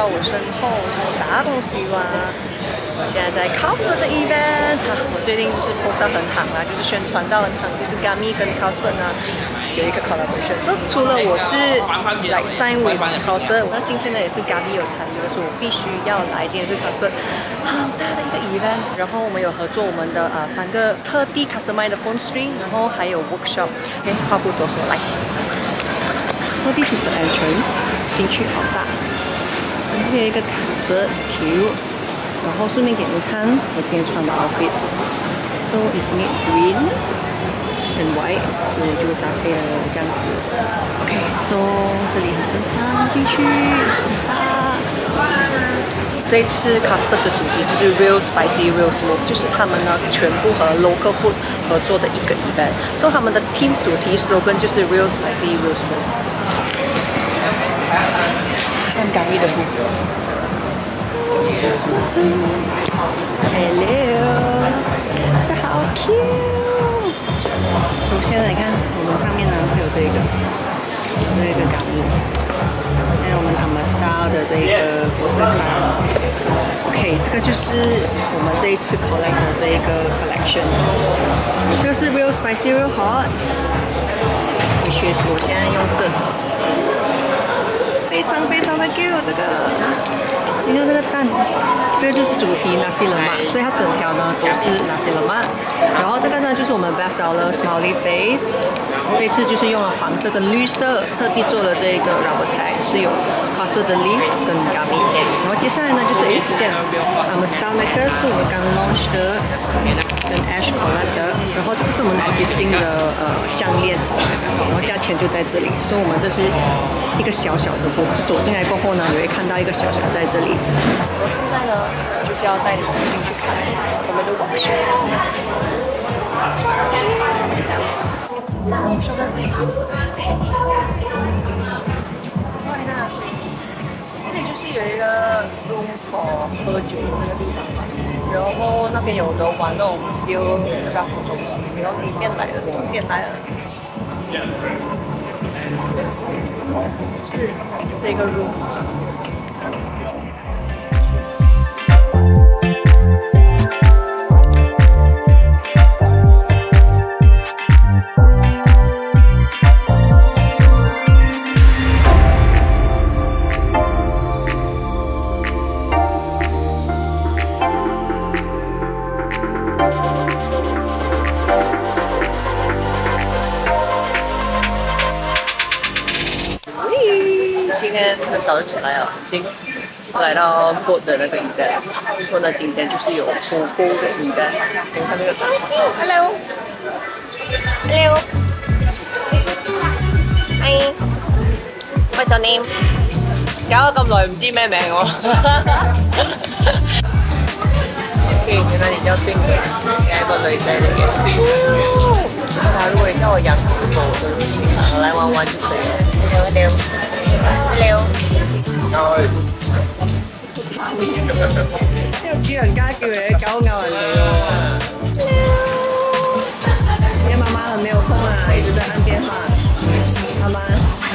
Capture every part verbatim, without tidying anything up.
我身后是啥东西吗？我现在在 Carlsberg 的 event， 我最近就是 post 到很行啦，就是宣传到很行，就是 Gummy 跟 Carlsberg 呢有一个 collaboration。所以除了我是 like sign with Carlsberg， 那今天呢也是 Gummy 有参与的，所以我必须要来。今天是 Carlsberg 好大的一个 event， 然后我们有合作我们的呃三个特地 customize 的 phone string， 然后还有 workshop。OK， 话不多说，来。那this is the entrance， 进去好大，这边有一个卡子条。 然后顺便给你们看我今天穿的 outfit， so is it green and white， 所以就搭配了这样子。OK， so 这里很正常，进去吧。这次 Carlsberg 的主题就是 Real Spicy Real Smoke， 就是他们呢全部和 local food 合作的一个 event， 所以他们的 team 主题 slogan 就是 Real Spicy Real Smoke。看港艺的部分。 Hello， 这好 cute。首先来看，我们上面呢会有这个，这个感应，还有我们他们 style 的这个博士卡。OK， 这个就是我们这一次 collect 的这一个 collection。这个是 Real Spicy Real Hot。也确实，我现在用这个，非常非常的 cute 这个。 你看这个蛋，这个就是主题 nasi lemak， 所以它整条呢都是 nasi lemak。然后这个呢就是我们 best seller smiley face， 这次就是用了黄色跟绿色，特地做了这个 rubber tag， 是有 Carlsberg 的 leaf 跟 gummy。然后接下来呢就是 H 这样，我们 star necklace 是我们刚 launch 的，跟 ash color 的。然后这个是我们 existing 的呃项链，然后价钱就在这里，所以我们这是一个小小的部分。走进来过后呢，你会看到一个小小在这里。 我现在呢，就是要带你们进去看我们的 workshop。这里就是有一个 room for 喝酒的那个地方嘛，然后那边有的玩那种丢家伙东西，然后里面来了，重点来了，是这个 room。 今天很早就起来了，已经来到 Goat 的那个 event。Goat 呢今天就是有火锅的 event， 你看那个 ，Hello，Hello， Hi， What's your name？ 搞咗咁耐唔知咩名我。OK， 原來你叫冰嘅，你係個女仔嚟嘅。啊，如果你叫我養狗，我真係唔行啊，我來玩玩就可以了。Hello。 Hello， 因為主人家叫你狗咬人嚟喎。因為媽媽很沒有空啊，一直在按電話。媽媽，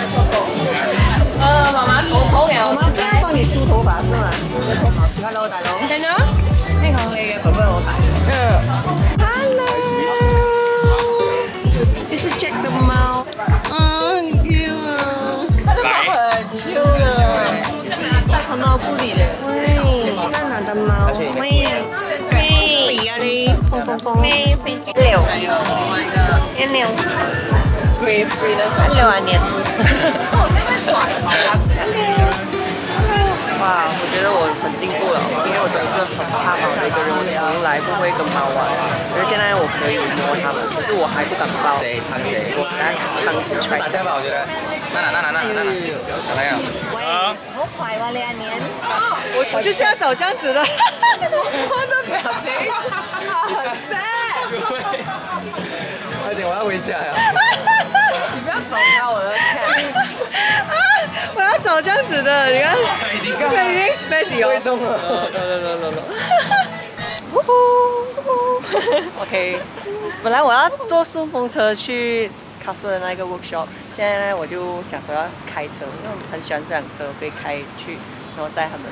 呃，媽媽頭痛呀。媽媽不要幫你梳頭髮是嗎 ？Hello， 大佬。Hello， 呢行你嘅婆婆好大。嗯。Hello， 這是 Jack 的貓。啊，很 cute 啊。 很 Q 的，大熊猫不理的。喂，娜娜的猫。喂，喂，呀哩，风风风。喂，六。一六。free free 的。六啊年。哇，我觉得我很进步了，因为我是一个很怕猫的一个人，我从来不会跟猫玩。可是现在我可以摸它们，可是我还不敢抱。谁？看谁？我来尝试 try 一下吧，我觉得。 娜娜，娜娜，娜娜，娜娜，怎么样？啊！好快哇，两年！我我就是要找这样子的，我的表情，很 sad。快点，我要回家呀！你不要走开，我要看。啊！我要找这样子的，你看，已经已经开始会动了。来来来来来。呜呼 ！OK， 本来我要坐顺风车去 Carlsberg 的那个 workshop。 现在呢，我就想说要开车，因为我很喜欢这辆车，可以开去然後載他們。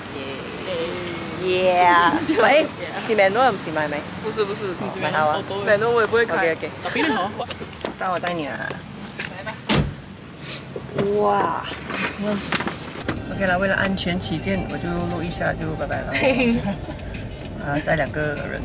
耶！喂，是曼諾唔是買沒？ 不是不是，不是買好啊。 曼諾我也不會開。 OK OK。 比你好。 帶我帶你啊。 來吧。 哇。OK 啦，為了安全起見，我就錄一下就拜拜了。啊，載兩個人。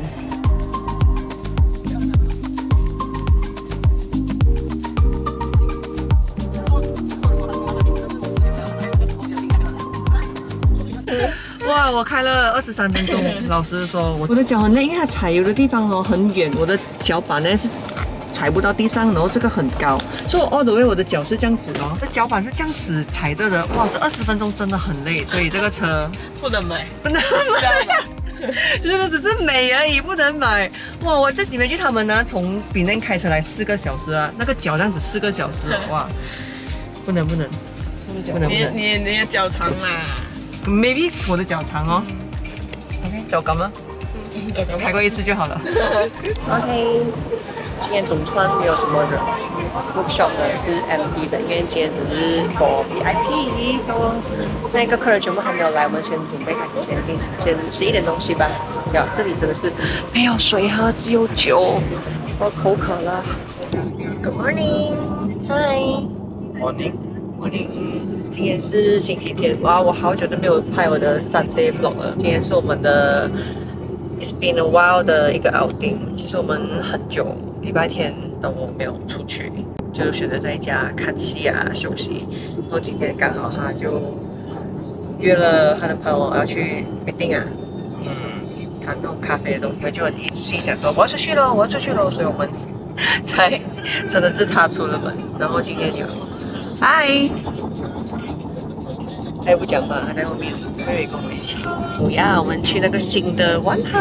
哇！我开了二十三分钟，老实说，我我的脚很累，因为它踩油的地方哦很远，我的脚板呢是踩不到地上，然后这个很高，所以我 all the way 我的脚是这样子哦，这脚板是这样子踩着的。哇，这二十分钟真的很累，所以这个车不能买， 不能买，这个只是美而已，不能买。哇，我这里面就他们呢，从比内开车来四个小时啊，那个脚这样子四个小时，哇，不能不能，不能不能， 你你的脚长啦。 Maybe 我的腳長哦。OK， 就咁啦，踩過一次就好了。OK， 今天總川沒有什麼人 ，workshop 呢是 M D 的，因為今天只是 for V I P， 那個客人全部還沒有來，我們先準備開始先訂，先吃一點東西吧。呀，這裡真的是沒有水喝，只有酒，我口渴了。Good morning，Hi。Morning。Morning。今天是星期天，哇！我好久都没有拍我的 Sunday vlog 了。今天是我们的 It's been a while 的一个 outing。其实我们很久礼拜天都没有出去，就选择在家看戏啊休息。然后今天刚好他就约了他的朋友要去 meeting 啊，嗯，谈那种咖啡的东西，就很心想说我要出去了，我要出去了，所以我们才真的是踏出了门。然后今天就嗨。他也不讲话，他在后面，妹妹跟我们一起。不要，我们去那个新的万豪。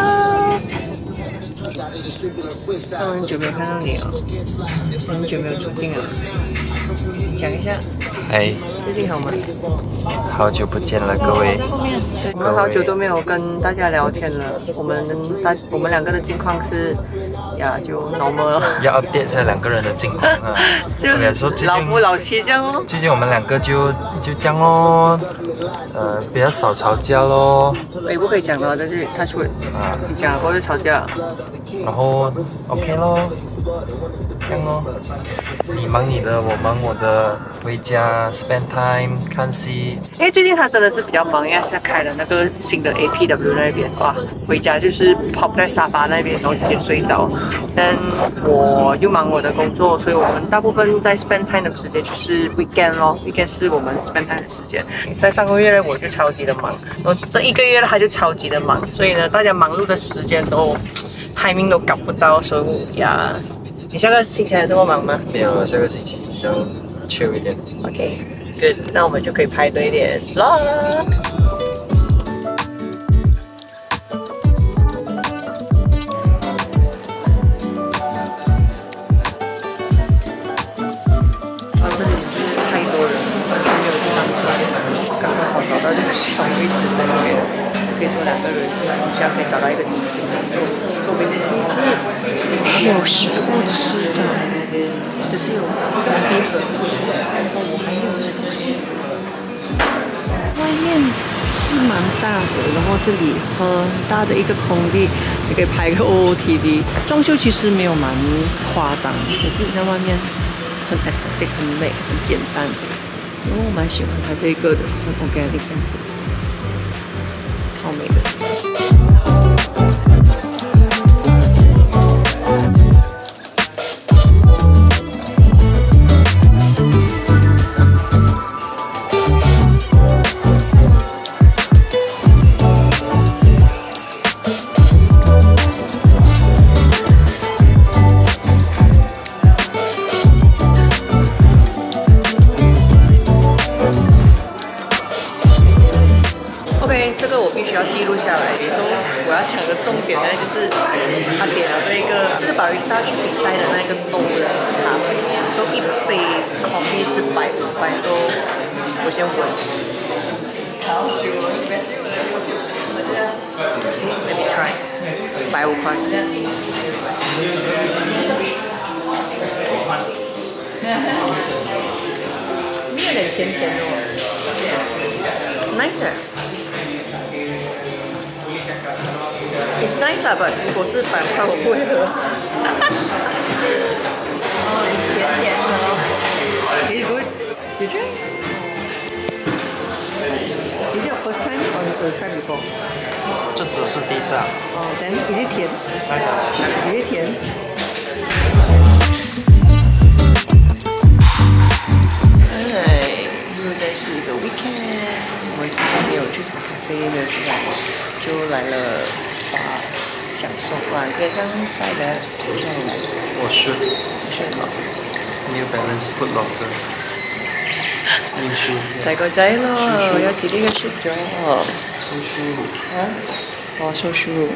我很久没有看到你了，很久没有出镜了。讲一下。 哎， 最近好吗？ 好久不见了，各位。 我们好久都没有跟大家聊天了。我们大我们两个的近况是，呀，就 normal 了。 要 update 这两个人的近况啊。 就老夫老妻这样哦。 最近我们两个就就这样哦，呃，比较少吵架咯。 也不可以讲了，在这里 touch wood。啊。你讲过就吵架。 然后 OK 咯，这样咯。你忙你的，我忙我的，回家 spend time 看戏。 因为最近他真的是比较忙，因为他开了那个新的 A P W 那边，哇，回家就是泡在沙发那边，然后直接睡着。但我又忙我的工作，所以我们大部分在 spend time 的时间就是 weekend 咯 ，weekend 是我们 spend time 的时间。在上个月呢，我就超级的忙，然后这一个月呢，他就超级的忙，所以呢，大家忙碌的时间都 timing 都搞不到，所以呀。你下个星期还这么忙吗？ 没有，下个星期想 chill 一点。 OK，good， 那我们就可以拍多一点 vlog。啊，这里是太多人，完全没有地方坐，刚刚好找到这个小位置在那边，是可以坐两个人，这样可以找到一个椅子，坐坐位置。没有食物吃的，只是有三 D 盒，然后我还没有吃东西。外面是蛮大的，然后这里很大的一个空地，你可以拍个 O O T D。装修其实没有蛮夸张，可是你看外面很 aesthetic， 很美，很简单。然后我蛮喜欢它这个的，很 organic， 超美的。这个我必须要记录下来。有时候我要讲的重点呢，就是他点了这个，就是巴瑞斯塔去比赛的那个豆的咖啡，说一杯 coffee 是百五块多，我先闻。Let me try， 百五块。有点甜甜的哦。Nice。 nice. It's nice 啊 but 如果是百块我不会喝。哦，你甜甜的哦。Very good. Did you? Is it your first time or you tried before? 这只是第一次啊。 哦 ，then is it 甜？ 来讲一下。 is it 甜？哎，因为这是一个 weekend， 我们今天没有去什么咖啡，没有去哪里，就来了 spa 享受。哇，这刚晒的，现在来。 我是是吗 New Balance Foot Locker。运输。 大個仔咯，有自己嘅 shop 咗。 收書。 啊？哦，收書。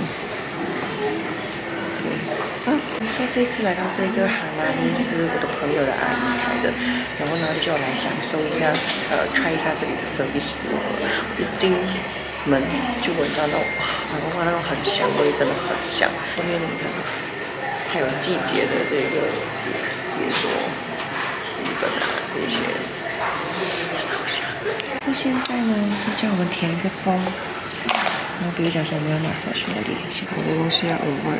啊，所以这次来到这个哈拉尼是我的朋友的阿姨开的，然后呢就来享受一下，呃，try 一下这里的 service 如何。一进门就闻到那种哇，然后那种很香味，真的很香。后面你看，还有季节的这个解说，日本啊这些，真的好香。那现在呢，就叫我们填一个 form。然后比如讲说我们要 massage 哪里，好多东西要 over。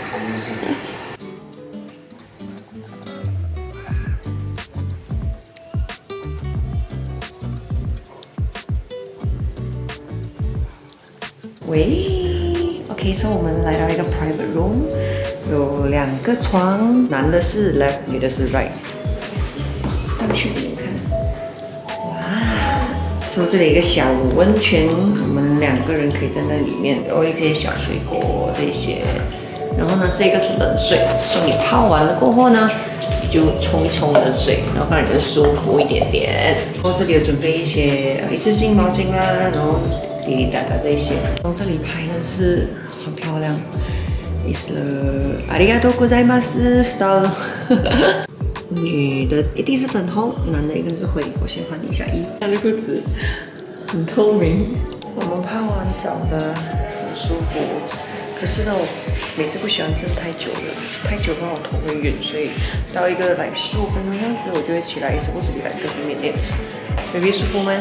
喂 ，OK， 所以我们来到一个 private room， 有两个床，男的是 left， 女的是 right。上去给你们看，哇！所以这里有一个小温泉，我们两个人可以在那里面，有一些小水果这些。然后呢，这个是冷水，所以你泡完了过后呢，你就冲一冲冷水，然后让你的舒服一点点。然后这里有准备一些一次性毛巾啊，然后。滴滴答答这些，从这里拍的是很漂亮 ，is the ありがとうございますstyle。女的一定是粉红，男的一个是灰。我先换一下衣服，穿的裤子很透明。我们泡完澡的很舒服，可是呢，我每次不喜欢站太久了，太久的话我头会晕，所以到一个来十五分钟这样子，我就会起来，时不时来跟里面练习。baby 舒服吗？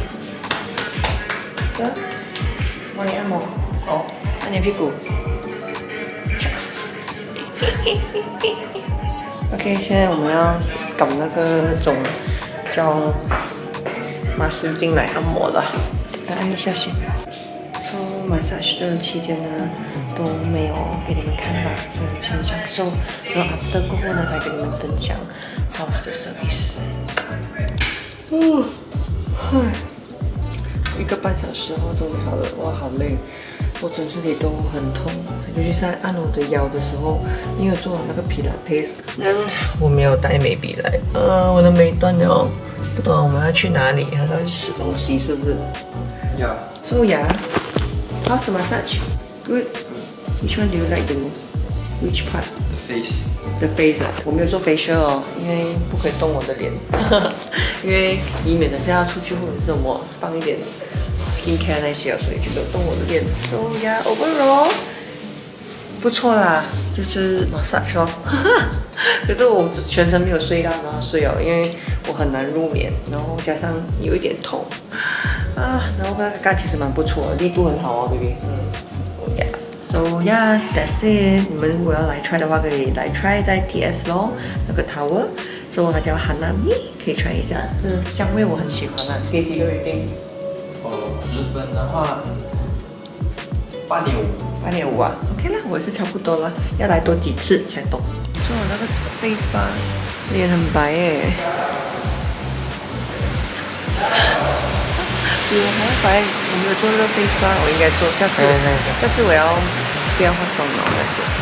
的，帮你按摩，哦，按你屁股。OK， 现在我们要搞那个种叫马苏精来按摩了，来按一下先。做 massage 的期间呢，都没有给你们看吧，所以先享受，然后 after 过后呢，再跟你们分享 how's the service。哦，嗨。一个半小时后终于好了，哇，好累，我整身体都很痛，尤其是在按我的腰的时候，因为做了那个皮拉提，嗯，我没有带眉笔来，呃，我的眉断了，不懂我们要去哪里，还是要去吃东西，是不是？ 呀。 So yeah, how's the massage? Good. Which one do you like the most? Which part? The face. The face. 我没有做 facial 哦，因为不可以动我的脸，因为以免的是要出去或者是我放一点 skincare 那些，所以就没有动我的脸。So yeah, overall 不错啦，就是 massage 哦。可是我全程没有睡到，然后睡哦，因为我很难入眠，然后加上有一点痛啊，然后那个感其实蛮不错，力度很好哦 ，baby。嗯 ，yeah。So yeah, that's it。你们如果要来 try 的话，可以来 try 在 T S 咯，那个 tower。So 它叫 Hanami， 可以 try 一下。这香味我很喜欢啊。给几个 rating？ 哦，十分的话，八点五。 八点五啊 ，OK 啦，我也是差不多了，要来多几次才懂。做我那个 face 吧，脸很白耶。比我还要白，我没有做那个 face 吧，我应该做，下次，下次我要不要化妆了，我来做。